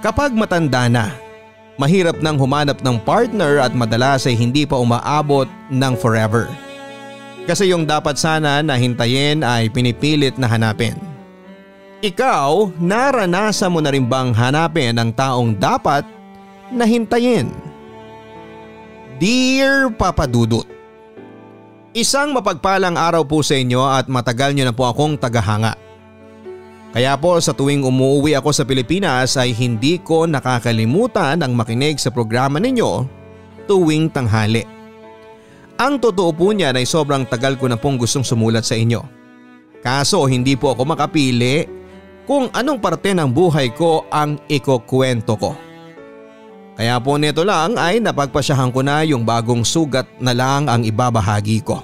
Kapag matanda na, mahirap nang humanap ng partner at madalas ay hindi pa umaabot ng forever. Kasi yung dapat sana na hintayin ay pinipilit na hanapin. Ikaw, naranasan mo na rin bang hanapin ang taong dapat na hintayin? Dear Papa Dudut, isang mapagpalang araw po sa inyo at matagal nyo na po akong tagahanga. Kaya po sa tuwing umuwi ako sa Pilipinas ay hindi ko nakakalimutan ang makinig sa programa ninyo tuwing tanghali. Ang totoo po niyan ay sobrang tagal ko na pong gustong sumulat sa inyo. Kaso hindi po ako makapili kung anong parte ng buhay ko ang ikukwento ko. Kaya po nito lang ay napagpasyahan ko na yung bagong sugat na lang ang ibabahagi ko.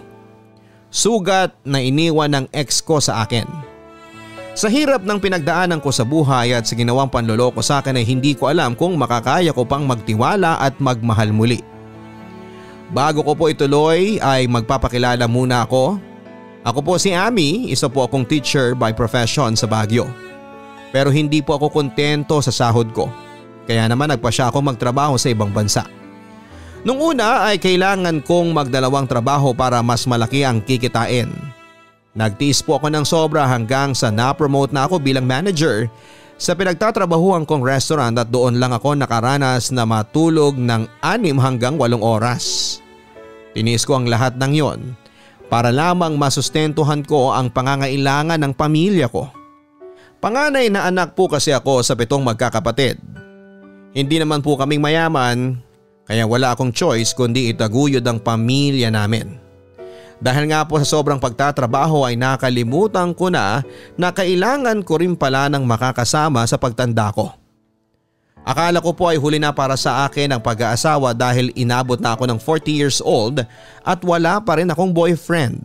Sugat na iniwan ng ex ko sa akin. Sa hirap ng pinagdaanan ko sa buhay at sa ginawang panloloko sa akin ay hindi ko alam kung makakaya ko pang magtiwala at magmahal muli. Bago ko po ituloy ay magpapakilala muna ako. Ako po si Ami, isa po akong teacher by profession sa Baguio. Pero hindi po ako kontento sa sahod ko. Kaya naman nagpasya ako magtrabaho sa ibang bansa. Nung una ay kailangan kong magdalawang trabaho para mas malaki ang kikitain. Nagtiis po ako ng sobra hanggang sa na-promote na ako bilang manager sa pinagtatrabahuan kong restaurant at doon lang ako nakaranas na matulog ng 6 hanggang 8 oras. Tinis ko ang lahat ng yon para lamang masustentuhan ko ang pangangailangan ng pamilya ko. Panganay na anak po kasi ako sa 7 magkakapatid. Hindi naman po kaming mayaman kaya wala akong choice kundi itaguyod ang pamilya namin. Dahil nga po sa sobrang pagtatrabaho ay nakalimutan ko na kailangan ko rin pala ng makakasama sa pagtanda ko. Akala ko po ay huli na para sa akin ang pag-aasawa dahil inabot na ako ng 40 years old at wala pa rin akong boyfriend.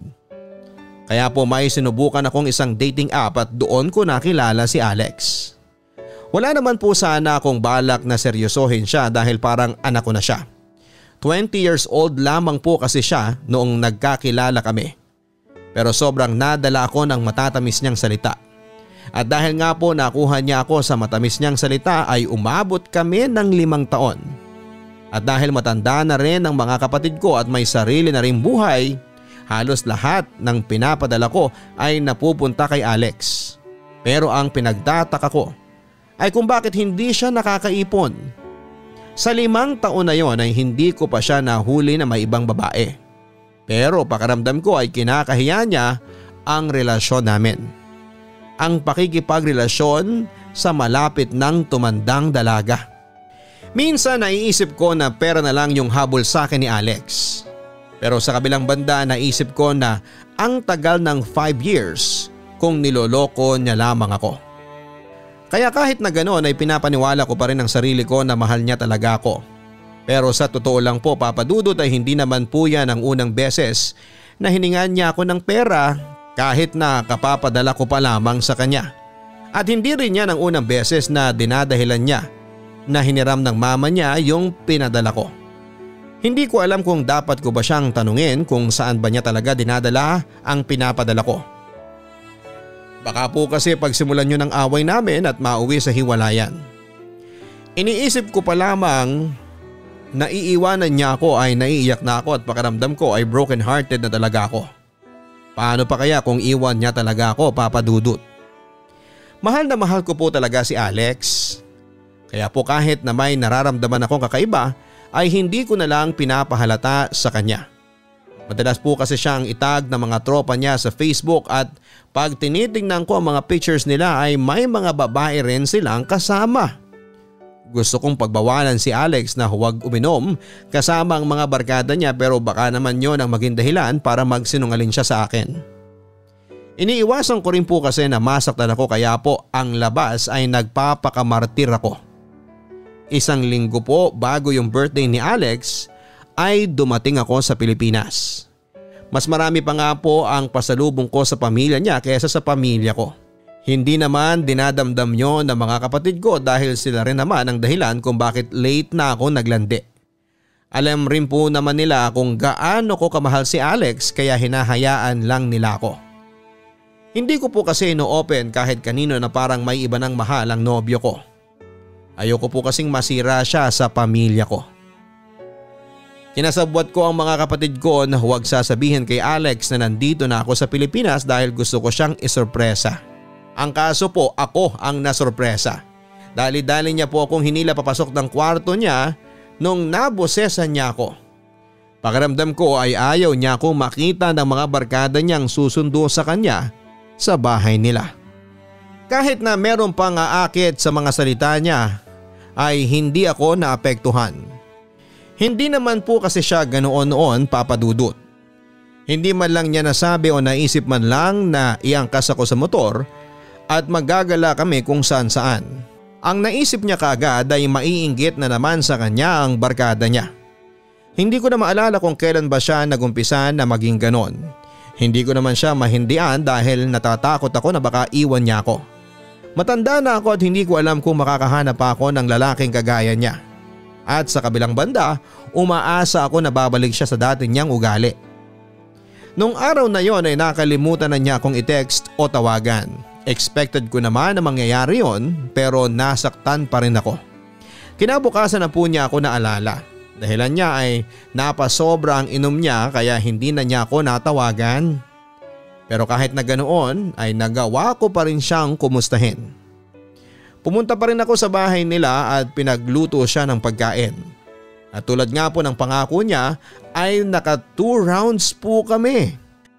Kaya po may sinubukan akong isang dating app at doon ko nakilala si Alex. Wala naman po sana akong balak na seryosohin siya dahil parang anak ko na siya. 20 years old lamang po kasi siya noong nagkakilala kami. Pero sobrang nadala ako ng matatamis niyang salita. At dahil nga po nakuha niya ako sa matamis niyang salita ay umabot kami ng 5 taon. At dahil matanda na rin ang mga kapatid ko at may sarili na rin buhay, halos lahat ng pinapadala ko ay napupunta kay Alex. Pero ang pinagtataka ko ay kung bakit hindi siya nakakaipon. Sa 5 taon na yon ay hindi ko pa siya nahuli na may ibang babae. Pero pakiramdam ko ay kinakahiya niya ang relasyon namin. Ang pakikipagrelasyon sa malapit ng tumandang dalaga. Minsan naiisip ko na pera na lang yung habol sa akin ni Alex. Pero sa kabilang banda naisip ko na ang tagal ng 5 years kung niloloko niya lamang ako. Kaya kahit na ganoon ay pinapaniwala ko pa rin ang sarili ko na mahal niya talaga ako. Pero sa totoo lang po Papa Dudut ay hindi naman po yan ang unang beses na hiningan niya ako ng pera kahit na kapapadala ko pa lamang sa kanya. At hindi rin yan ang unang beses na dinadahilan niya na hiniram ng mama niya yung pinadala ko. Hindi ko alam kung dapat ko ba siyang tanungin kung saan ba niya talaga dinadala ang pinapadala ko. Baka po kasi pagsimulan nyo ng away namin at mauwi sa hiwalayan. Iniisip ko pa lamang na iiwanan niya ako ay naiiyak na ako at pakiramdam ko ay broken hearted na talaga ako. Paano pa kaya kung iwan niya talaga ako Papa Dudut? Mahal na mahal ko po talaga si Alex. Kaya po kahit na may nararamdaman akong kakaiba ay hindi ko na lang pinapahalata sa kanya. Madalas po kasi siyang itag ng mga tropa niya sa Facebook at pag tinitingnan ko ang mga pictures nila ay may mga babae rin silang kasama. Gusto kong pagbawalan si Alex na huwag uminom kasama ang mga barkada niya pero baka naman yon ang maging dahilan para magsinungaling siya sa akin. Iniiwasan ko rin po kasi na masaktan ako kaya po ang labas ay nagpapakamartir ako. 1 linggo po bago yung birthday ni Alex ay dumating ako sa Pilipinas. Mas marami pa nga po ang pasalubong ko sa pamilya niya kaysa sa pamilya ko. Hindi naman dinadamdam yon ng mga kapatid ko dahil sila rin naman ang dahilan kung bakit late na ako naglandi. Alam rin po naman nila kung gaano ko kamahal si Alex kaya hinahayaan lang nila ako. Hindi ko po kasi ino-open kahit kanino na parang may iba ng mahal ang nobyo ko. Ayoko po kasing masira siya sa pamilya ko. Kinasabwat ko ang mga kapatid ko na huwag sasabihin kay Alex na nandito na ako sa Pilipinas dahil gusto ko siyang isorpresa. Ang kaso po, ako ang nasorpresa. Dali-dali niya po akong hinila papasok ng kwarto niya nung nabosesan niya ako. Pakiramdam ko ay ayaw niya akong makita ng mga barkada niyang susundo sa kanya sa bahay nila. Kahit na meron pang aakit sa mga salita niya ay hindi ako naapektuhan. Hindi naman po kasi siya ganoon noon, Papa Dudut. Hindi man lang niya nasabi o naisip man lang na iangkas ako sa motor at maggagala kami kung saan saan. Ang naisip niya kaagad ay maiinggit na naman sa kanya ang barkada niya. Hindi ko na maalala kung kailan ba siya nagumpisa na maging ganon. Hindi ko naman siya mahindian dahil natatakot ako na baka iwan niya ako. Matanda na ako at hindi ko alam kung makakahanap pa ako ng lalaking kagaya niya. At sa kabilang banda, umaasa ako na babalik siya sa dati niyang ugali. Nung araw na yon ay nakalimutan na niya akong i-text o tawagan. Expected ko naman na mangyayari yon pero nasaktan pa rin ako. Kinabukasan na po niya ako naalala. Dahilan niya ay napasobra ang inom niya kaya hindi na niya ako natawagan. Pero kahit na ganoon ay nagawa ko pa rin siyang kumustahin. Pumunta pa rin ako sa bahay nila at pinagluto siya ng pagkain. At tulad nga po ng pangako niya ay naka 2 rounds po kami.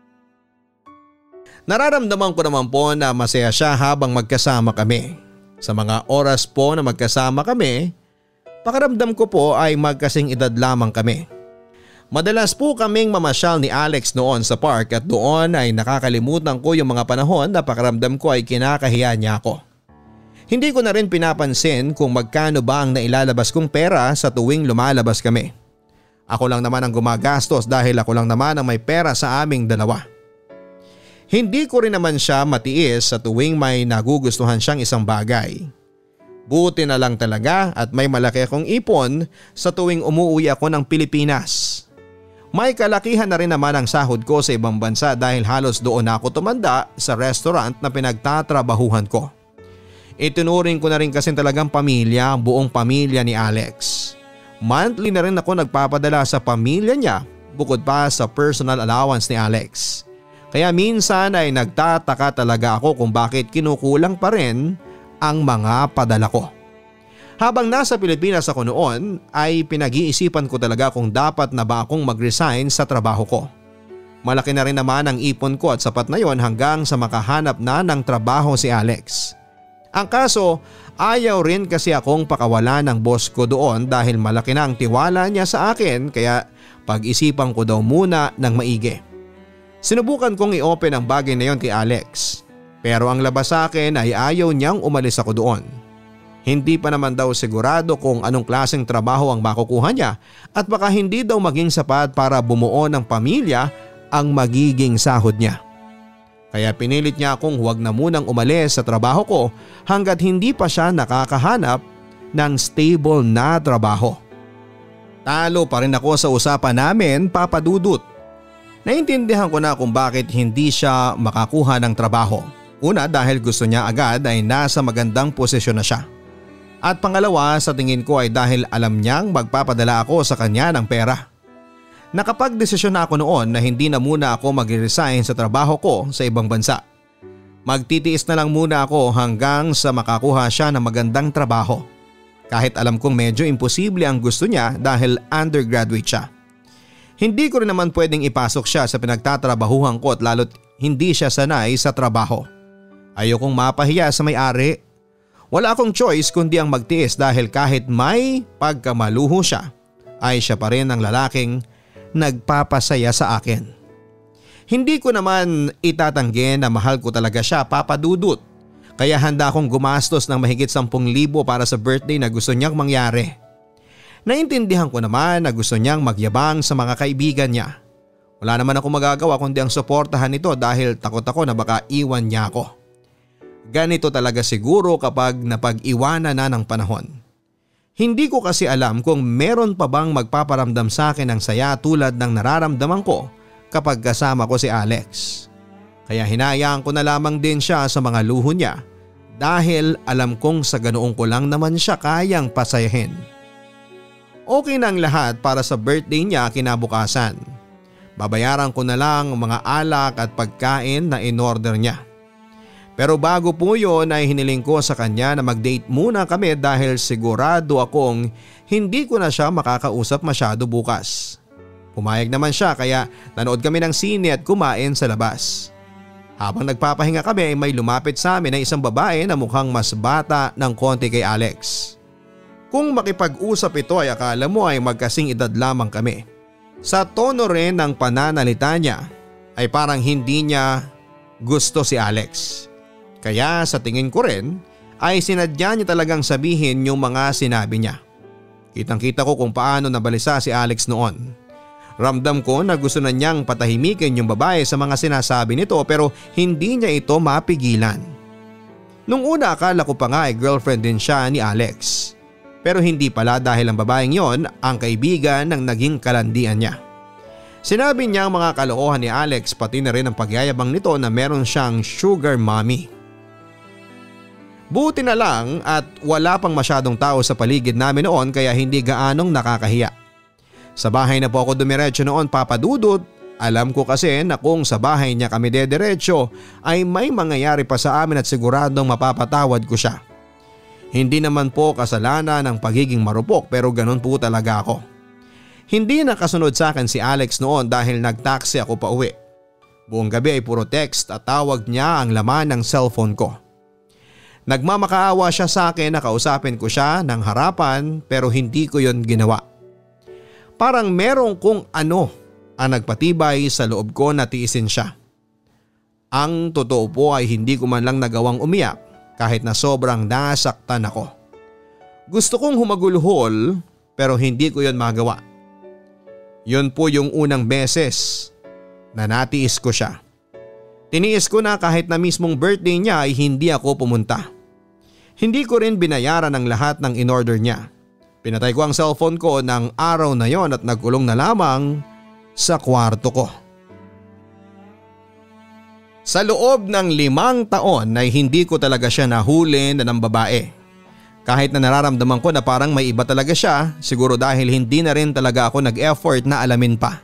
Nararamdaman ko naman po na masaya siya habang magkasama kami. Sa mga oras po na magkasama kami, pakiramdam ko po ay magkasing edad lamang kami. Madalas po kaming mamasyal ni Alex noon sa park at doon ay nakakalimutan ko yung mga panahon na pakiramdam ko ay kinakahiya niya ako. Hindi ko na rin pinapansin kung magkano ba ang nailalabas kong pera sa tuwing lumalabas kami. Ako lang naman ang gumagastos dahil ako lang naman ang may pera sa aming dalawa. Hindi ko rin naman siya matiis sa tuwing may nagugustuhan siyang isang bagay. Buti na lang talaga at may malaki akong ipon sa tuwing umuwi ako ng Pilipinas. May kalakihan na rin naman ang sahod ko sa ibang bansa dahil halos doon ako tumanda sa restaurant na pinagtatrabahuhan ko. Itinuring ko na rin kasi talagang pamilya ang buong pamilya ni Alex. Monthly na rin ako nagpapadala sa pamilya niya bukod pa sa personal allowance ni Alex. Kaya minsan ay nagtataka talaga ako kung bakit kinukulang pa rin ang mga padala ko. Habang nasa Pilipinas ako noon ay pinag-iisipan ko talaga kung dapat na ba akong mag-resign sa trabaho ko. Malaki na rin naman ang ipon ko at sapat na yon hanggang sa makahanap na ng trabaho si Alex. Ang kaso, ayaw rin kasi akong pakawala ng boss ko doon dahil malaki na ang tiwala niya sa akin kaya pag-isipan ko daw muna ng maigi. Sinubukan kong i-open ang bagay na yon kay Alex pero ang labas sa akin ay ayaw niyang umalis ako doon. Hindi pa naman daw sigurado kung anong klaseng trabaho ang makukuha niya at baka hindi daw maging sapat para bumuo ng pamilya ang magiging sahod niya. Kaya pinilit niya akong huwag na munang umalis sa trabaho ko hanggat hindi pa siya nakakahanap ng stable na trabaho. Talo pa rin ako sa usapan namin, Papa Dudut. Naintindihan ko na kung bakit hindi siya makakuha ng trabaho. Una dahil gusto niya agad ay nasa magandang posisyon na siya. At pangalawa sa tingin ko ay dahil alam niyang magpapadala ako sa kanya ng pera. Nakapagdesisyon na ako noon na hindi na muna ako mag-resign sa trabaho ko sa ibang bansa. Magtitiis na lang muna ako hanggang sa makakuha siya ng magandang trabaho. Kahit alam kong medyo imposible ang gusto niya dahil undergraduate siya. Hindi ko rin naman pwedeng ipasok siya sa pinagtatrabahuhan ko at lalo't hindi siya sanay sa trabaho. Ayokong mapahiya sa may-ari. Wala akong choice kundi ang magtiis dahil kahit may pagkamaluho siya ay siya pa rin ang lalaking nagpapasaya sa akin. Hindi ko naman itatanggi na mahal ko talaga siya, Papa Dudut. Kaya handa akong gumastos ng mahigit 10,000 para sa birthday na gusto niyang mangyari. Naintindihan ko naman na gusto niyang magyabang sa mga kaibigan niya. Wala naman ako magagawa kundi ang suportahan nito dahil takot ako na baka iwan niya ako. Ganito talaga siguro kapag napag-iwanan na ng panahon. Hindi ko kasi alam kung meron pa bang magpaparamdam sa akin ng saya tulad ng nararamdaman ko kapag kasama ko si Alex. Kaya hinayaan ko na lamang din siya sa mga luho niya dahil alam kong sa ganoong ko lang naman siya kayang pasayahin. Okay na ang lahat para sa birthday niya kinabukasan. Babayaran ko na lang ang mga alak at pagkain na in-order niya. Pero bago po yun ay hiniling ko sa kanya na mag-date muna kami dahil sigurado akong hindi ko na siya makakausap masyado bukas. Pumayag naman siya kaya nanood kami ng sine at kumain sa labas. Habang nagpapahinga kami ay may lumapit sa amin na isang babae na mukhang mas bata ng konti kay Alex. Kung makipag-usap ito ay akala mo ay magkasing edad lamang kami. Sa tono rin ng pananalita niya ay parang hindi niya gusto si Alex. Kaya sa tingin ko rin ay sinadya niya talagang sabihin yung mga sinabi niya. Kitang-kita ko kung paano nabalisa si Alex noon. Ramdam ko na gusto na niyang patahimikin yung babae sa mga sinasabi nito pero hindi niya ito mapigilan. Nung una akala ko pa nga ay girlfriend din siya ni Alex. Pero hindi pala dahil ang babaeng yon ang kaibigan ng naging kalandian niya. Sinabi niya ang mga kalokohan ni Alex pati na rin ang pagyayabang nito na meron siyang sugar mommy. Buti na lang at wala pang masyadong tao sa paligid namin noon kaya hindi gaanong nakakahiya. Sa bahay na po ako dumiretso noon, Papa Dudut. Alam ko kasi na kung sa bahay niya kami dediretso ay may mangyayari pa sa amin at siguradong mapapatawad ko siya. Hindi naman po kasalanan ng pagiging marupok pero ganun po talaga ako. Hindi nakasunod sa akin si Alex noon dahil nagtaksi ako pa uwi. Buong gabi ay puro text at tawag niya ang laman ng cellphone ko. Nagmamakaawa siya sa akin na kausapin ko siya ng harapan pero hindi ko yon ginawa. Parang merong kung ano ang nagpatibay sa loob ko na tiisin siya. Ang totoo po ay hindi ko man lang nagawang umiyak kahit na sobrang nasaktan ako. Gusto kong humagulhol pero hindi ko yon magawa. Yun po yung unang beses na natiis ko siya. Tiniis ko na kahit na mismong birthday niya ay hindi ako pumunta. Hindi ko rin binayaran ang lahat ng in-order niya. Pinatay ko ang cellphone ko ng araw na yon at nagkulong na lamang sa kwarto ko. Sa loob ng 5 taon ay hindi ko talaga siya nahuli na ng babae. Kahit na nararamdaman ko na parang may iba talaga siya, siguro dahil hindi na rin talaga ako nag-effort na alamin pa.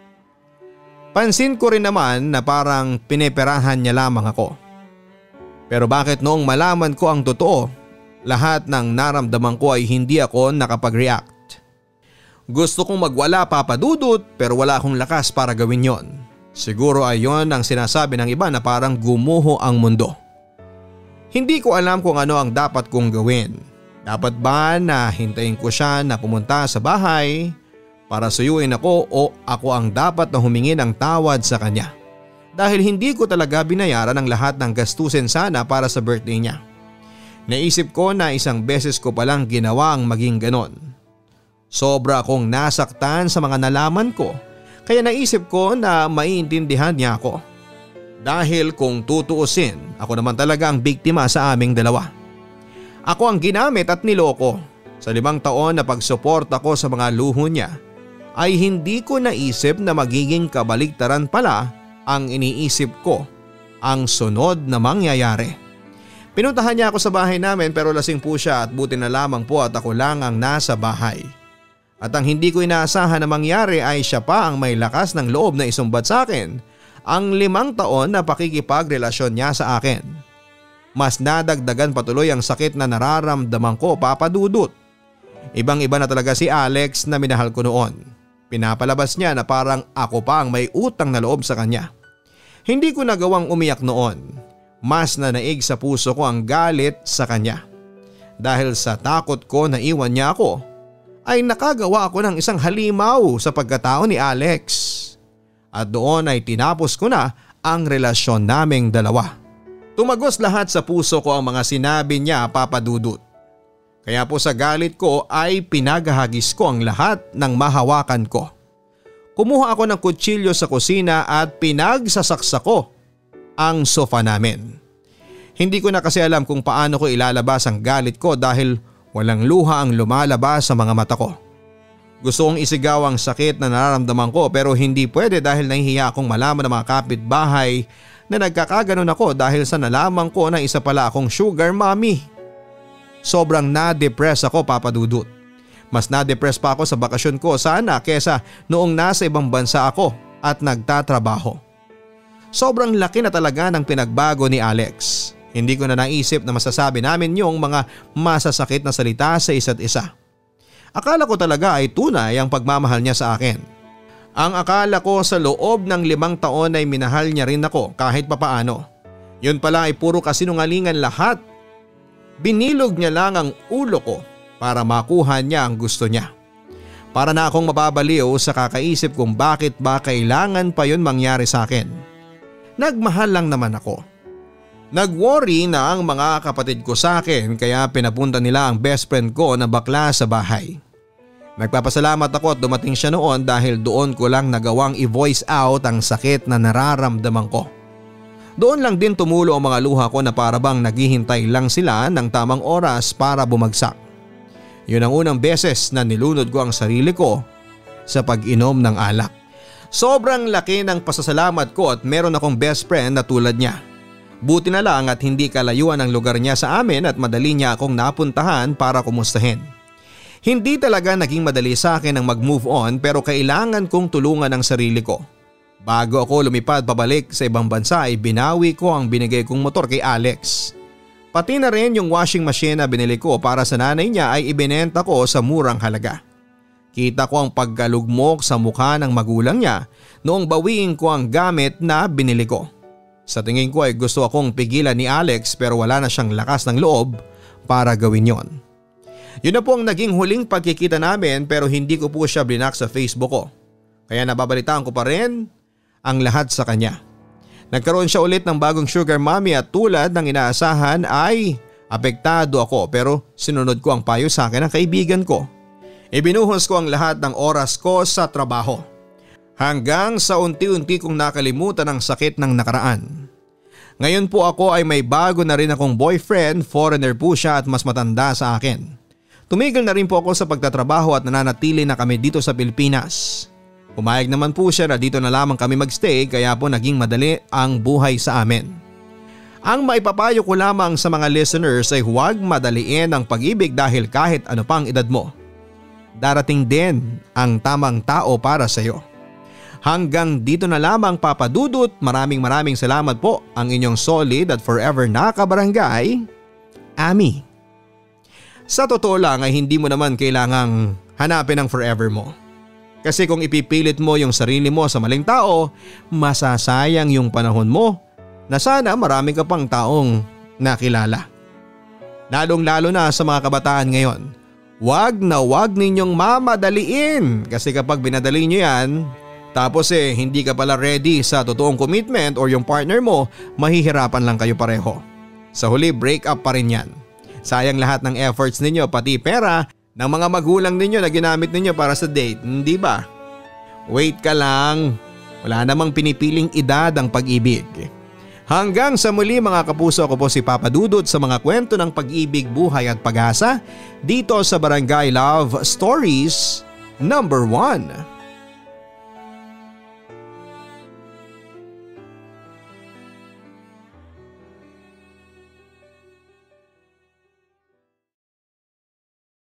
Pansin ko rin naman na parang pineperahan niya lamang ako. Pero bakit noong malaman ko ang totoo, lahat ng naramdaman ko ay hindi ako nakapag-react. Gusto kong magwala, Papa Dudut, pero wala akong lakas para gawin yon. Siguro ay yon ang sinasabi ng iba na parang gumuho ang mundo. Hindi ko alam kung ano ang dapat kong gawin. Dapat ba na hintayin ko siya na pumunta sa bahay para suyuin ako o ako ang dapat na humingi ng tawad sa kanya? Dahil hindi ko talaga binayaran ang lahat ng gastusin sana para sa birthday niya. Naisip ko na isang beses ko palang ginawa ang maging ganon. Sobra akong nasaktan sa mga nalaman ko. Kaya naisip ko na maiintindihan niya ako. Dahil kung tutuusin, ako naman talaga ang biktima sa aming dalawa. Ako ang ginamit at niloko. Sa 5 taon na pagsuporta ko sa mga luho niya, ay hindi ko naisip na magiging kabaligtaran pala ang iniisip ko ang sunod na mangyayari. Pinuntahan niya ako sa bahay namin pero lasing po siya at buti na lamang po at ako lang ang nasa bahay. At ang hindi ko inaasahan na mangyari ay siya pa ang may lakas ng loob na isumbat sa akin ang 5 taon na pakikipagrelasyon niya sa akin. Mas nadagdagan patuloy ang sakit na nararamdaman ko, Papa Dudut. Ibang-iba na talaga si Alex na minahal ko noon. Pinapalabas niya na parang ako pa ang may utang na loob sa kanya. Hindi ko nagawang umiyak noon. Mas nanaig sa puso ko ang galit sa kanya. Dahil sa takot ko na iwan niya ako, ay nakagawa ako ng isang halimaw sa pagkatao ni Alex. At doon ay tinapos ko na ang relasyon naming dalawa. Tumagos lahat sa puso ko ang mga sinabi niya, Papa Dudut. Kaya po sa galit ko ay pinagahagis ko ang lahat ng mahawakan ko. Kumuha ako ng kutsilyo sa kusina at pinagsasaksa ko ang sofa namin. Hindi ko na kasi alam kung paano ko ilalabas ang galit ko dahil walang luha ang lumalabas sa mga mata ko. Gusto kong isigaw ang sakit na nararamdaman ko pero hindi pwede dahil nahihiya akong malaman ng mga kapitbahay na nagkakaganon ako dahil sa nalaman ko na isa pala akong sugar mommy. Sobrang na-depress ako, Papa Dudut. Mas na-depress pa ako sa bakasyon ko sana kesa noong nasa ibang bansa ako at nagtatrabaho. Sobrang laki na talaga ng pinagbago ni Alex. Hindi ko na naisip na masasabi namin yung mga masasakit na salita sa isa't isa. Akala ko talaga ay tunay ang pagmamahal niya sa akin. Ang akala ko sa loob ng 5 taon ay minahal niya rin ako kahit papaano. Yun pala ay puro kasinungalingan lahat. Binilog niya lang ang ulo ko para makuha niya ang gusto niya. Para na akong mababaliw sa kakaisip kung bakit ba kailangan pa yun mangyari sa akin. Nagmahal lang naman ako. Nag-worry na ang mga kapatid ko sa akin kaya pinapunta nila ang best friend ko na bakla sa bahay. Nagpapasalamat ako at dumating siya noon dahil doon ko lang nagawang i-voice out ang sakit na nararamdaman ko. Doon lang din tumulo ang mga luha ko na parabang naghihintay lang sila ng tamang oras para bumagsak. Yun ang unang beses na nilunod ko ang sarili ko sa pag-inom ng alak. Sobrang laki ng pasasalamat ko at meron akong best friend na tulad niya. Buti na lang at hindi kalayuan ang lugar niya sa amin at madali niya akong napuntahan para kumustahin. Hindi talaga naging madali sa akin ang mag-move on pero kailangan kong tulungan ang sarili ko. Bago ako lumipad pabalik sa ibang bansa ay binawi ko ang binigay kong motor kay Alex. Pati na rin yung washing machine na binili ko para sa nanay niya ay ibinenta ko sa murang halaga. Kita ko ang pagkalugmok sa mukha ng magulang niya noong bawiin ko ang gamit na binili ko. Sa tingin ko ay gusto akong pigilan ni Alex pero wala na siyang lakas ng loob para gawin yon. Yun na po ang naging huling pagkikita namin pero hindi ko po siya blinak sa Facebook ko. Kaya nababalitaan ko pa rin ang lahat sa kanya. Nagkaroon siya ulit ng bagong sugar mommy at tulad ng inaasahan ay apektado ako pero sinunod ko ang payo sa akin ng kaibigan ko. Ibinuhos ko ang lahat ng oras ko sa trabaho. Hanggang sa unti-unti kong nakalimutan ang sakit ng nakaraan. Ngayon po ako ay may bago na rin akong boyfriend, foreigner po siya at mas matanda sa akin. Tumigil na rin po ako sa pagtatrabaho at nananatili na kami dito sa Pilipinas. Pumayag naman po siya na dito na lamang kami magstay kaya po naging madali ang buhay sa amin. Ang maipapayo ko lamang sa mga listeners ay huwag madaliin ang pag-ibig dahil kahit ano pang edad mo. Darating din ang tamang tao para sa iyo. Hanggang dito na lamang Papa Dudut, maraming salamat po ang inyong solid at forever na kabarangay, Ami. Sa totoo lang ay hindi mo naman kailangang hanapin ang forever mo. Kasi kung ipipilit mo yung sarili mo sa maling tao, masasayang yung panahon mo na sana marami ka pang taong nakilala. Lalong lalo na sa mga kabataan ngayon, wag na wag ninyong mamadaliin kasi kapag binadali nyo yan, tapos hindi ka pala ready sa totoong commitment or yung partner mo, mahihirapan lang kayo pareho. Sa huli, break up pa rin yan. Sayang lahat ng efforts ninyo pati pera ng mga magulang ninyo na ginamit ninyo para sa date, hindi ba? Wait ka lang, wala namang pinipiling edad ang pag-ibig. Hanggang sa muli mga kapuso, ko po si Papa Dudut sa mga kwento ng pag-ibig, buhay at pag-asa dito sa Barangay Love Stories #1.